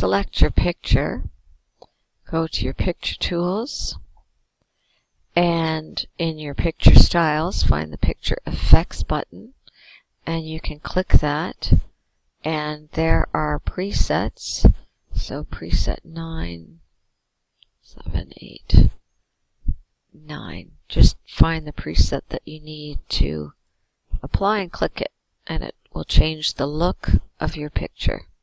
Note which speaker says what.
Speaker 1: select your picture, go to your picture tools, and in your picture styles, find the Picture Effects button, and you can click that, and there are presets. So preset 9, 7, 8, 9. Just find the preset that you need to apply and click it, and it will change the look of your picture.